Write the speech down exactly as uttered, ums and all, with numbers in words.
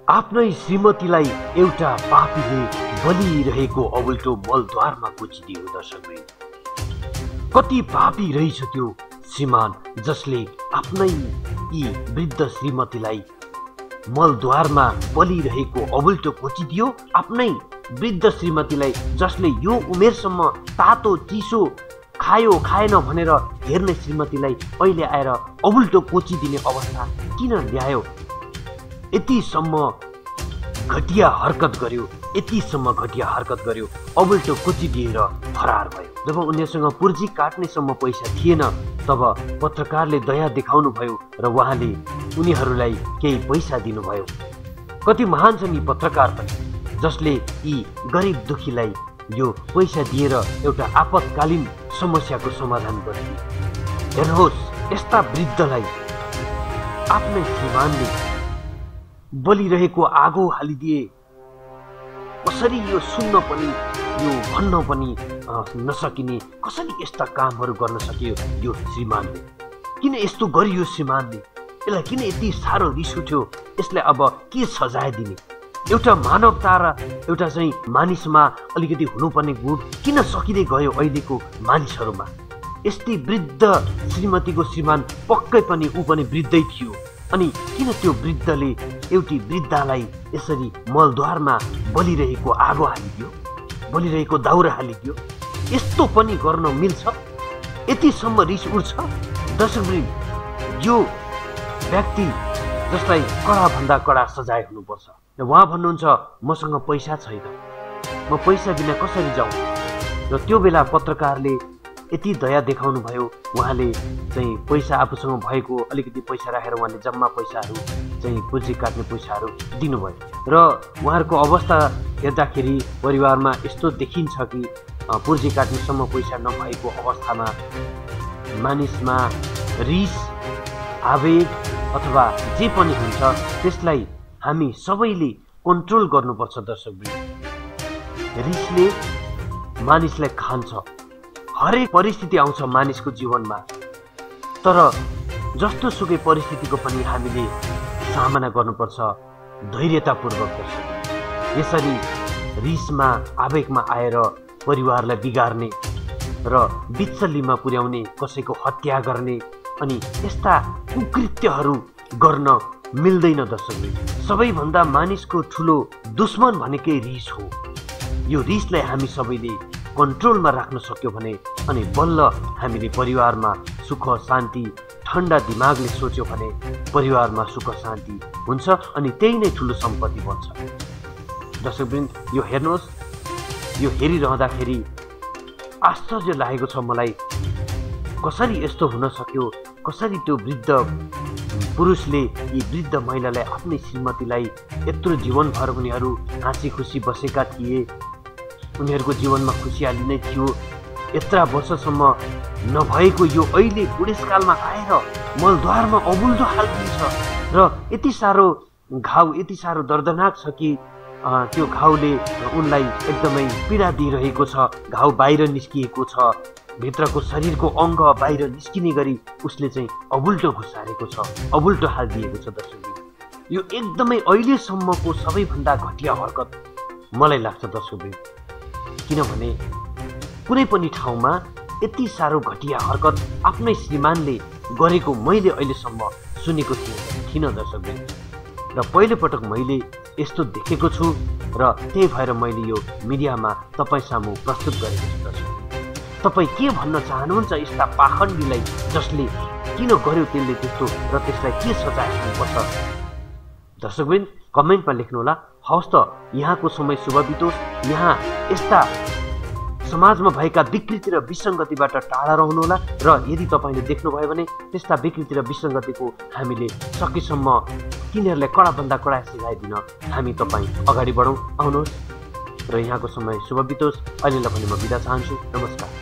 आफ्नै श्रीमतीलाई एउटा पापीले बलिरहेको अबुल्टो मलद्वारमा कोचिदियो। दर्शकवृन्द, कति पापी रहेछ त्यो श्रीमान जसले आफ्नै यी वृद्ध श्रीमतीलाई मलद्वारमा बलिरहेको अबुल्टो कोचिदियो। आफ्नै वृद्ध श्रीमतीलाई जसले यो उमेरसम्म तातो चिसो खायो खाएन भनेर हेर्ने श्रीमतीलाई अहिले आएर अबुल्टो कोचिदिने अवस्था किन ल्यायो? यतिसम्म घटिया हरकत गर्यो, यतिसम्म घटिया हरकत गर्यो, अबुल्टो कोचिदिएर फरार भयो। जब उनीहरूसँग पुर्जी काट्नेसम्म पैसा थिएन तब पत्रकारले दया देखाउनु भयो र उहाँले उनीहरूलाई केही पैसा दिनुभयो। कति महान छन् यी पत्रकार पनि, जसले यी गरिब दुखीलाई यो पैसा दिएर एउटा आपतकालीन समस्याको समाधान गरिदिए। हेर्नुहोस्, यस्ता वृद्धलाई आफ्नै श्रीमानले बलिरहेको आगो हालिदिए। कसरी यो सुन्न पनि, यो भन्न पनि नसकिने, कसरी यस्ता कामहरू गर्न सक्यो यो श्रीमानले? किन यस्तो गरियो श्रीमानले? यसलाई किन यति साह्रो रिस उठ्यो? यसलाई अब के सजाय दिने? एउटा मानवता र एउटा चाहिँ मानिसमा अलिकति हुनुपर्ने गुण किन सकिँदै गयो अहिलेको मानिसहरूमा? यस्तै वृद्ध श्रीमतीको श्रीमान पक्कै पनि ऊ पनि वृद्धै थियो, अनि किन त्यो वृद्धले एउटी वृद्धालाई यसरी मलद्वारमा बलिरहेको आगो हालिदियो, बलिरहेको दाउरा हालिदियो? यस्तो पनि गर्न मिल्छ? यतिसम्म रिस उठ्छ? दर्शकवृन्द, यो व्यक्ति जसलाई कडाभन्दा कडा सजाय हुनुपर्छ। उहाँ भन्नुहुन्छ मसँग पैसा छैन, म पैसा बिना कसरी जाउँ? र त्यो बेला पत्रकारले यति दया देखाउनु भयो, उहाँले चाहिँ पैसा आफूसँग भएको अलिकति पैसा राखेर उहाँले जम्मा पैसाहरू चाहिँ पुर्जी काट्ने पैसाहरू दिनुभयो। र उहाँहरूको अवस्था हेर्दाखेरि परिवारमा यस्तो देखिन्छ कि पुर्जी काट्नेसम्म पैसा नभएको अवस्थामा मानिसमा रिस, आवेग अथवा जे पनि हुन्छ त्यसलाई हामी सबैले कन्ट्रोल गर्नुपर्छ। दर्शकवृन्द, रिसले मानिसलाई खान्छ। हरेक परिस्थिति आउँछ मानिसको जीवनमा, तर जस्तो सुकै परिस्थितिको पनि हामीले सामना गर्नुपर्छ धैर्यतापूर्वक। दर्शक, यसरी रिसमा आवेगमा आएर परिवारलाई बिगार्ने र विचल्लीमा पुर्याउने, कसैको हत्या गर्ने अनि यस्ता कुकृत्यहरू गर्न मिल्दैन। दर्शकले, सबैभन्दा मानिसको ठुलो दुश्मन भनेकै रिस हो। यो रिसलाई हामी सबैले कन्ट्रोलमा राख्न सक्यो भने अनि बल्ल हामीले परिवारमा सुख शान्ति, ठन्डा दिमागले सोच्यो भने परिवारमा सुख शान्ति हुन्छ अनि त्यही नै ठुलो सम्पत्ति बन्छ। दर्शकवृन्द, यो हेर्नुहोस्, यो हेरिरहँदाखेरि आश्चर्य लागेको छ मलाई, कसरी यस्तो हुन सक्यो? कसरी त्यो वृद्ध पुरुषले यी वृद्ध महिलालाई, आफ्नै श्रीमतीलाई यत्रो जीवनभर उनीहरू हाँसी खुसी बसेका थिए, उनीहरूको जीवनमा खुसियाली नै थियो, यत्रा वर्षसम्म नभएको यो अहिले बुढेसकालमा आएर मलद्वारमा अबुल्टो हालिदिन्छ र यति साह्रो घाउ, यति साह्रो दर्दनाक छ कि त्यो घाउले उनलाई एकदमै पीडा दिइरहेको छ। घाउ बाहिर निस्किएको छ, भित्रको शरीरको अङ्ग बाहिर निस्किने गरी उसले चाहिँ अबुल्टो घुसारेको छ, अबुल्टो हालिदिएको छ। दर्शकवृन्द, यो एकदमै अहिलेसम्मको सबैभन्दा घटिया हरकत मलाई लाग्छ। दर्शकवृन्द, किनभने कुनै पनि ठाउँमा यति साह्रो घटिया हरकत आफ्नै श्रीमानले गरेको मैले अहिलेसम्म सुनेको थिइनँ। दर्शकवृन्द, र पहिलोपटक मैले यस्तो देखेको छु र त्यही भएर मैले यो मिडियामा तपाईँ सामु प्रस्तुत गरेको छु। दर्शक, तपाईँ के भन्न चाहनुहुन्छ यस्ता पाखण्डीलाई, जसले किन गर्यो त्यसले त्यस्तो र त्यसलाई के सजाय हुनुपर्छ? दर्शकवृन्द, कमेन्टमा लेख्नुहोला। हवस् त, यहाँको समय शुभ बितोस्। यहाँ यस्ता समाजमा भएका विकृति र विसङ्गतिबाट टाढा रहनुहोला र यदि तपाईँले देख्नुभयो भने त्यस्ता विकृति र विसङ्गतिको हामीले सकेसम्म तिनीहरूलाई कडाभन्दा कडा सजाय दिन हामी तपाईँ अगाडि बढौँ। आउनुहोस् र यहाँको समय शुभ बितोस्। अहिलेलाई भने म बिदा चाहन्छु। नमस्कार।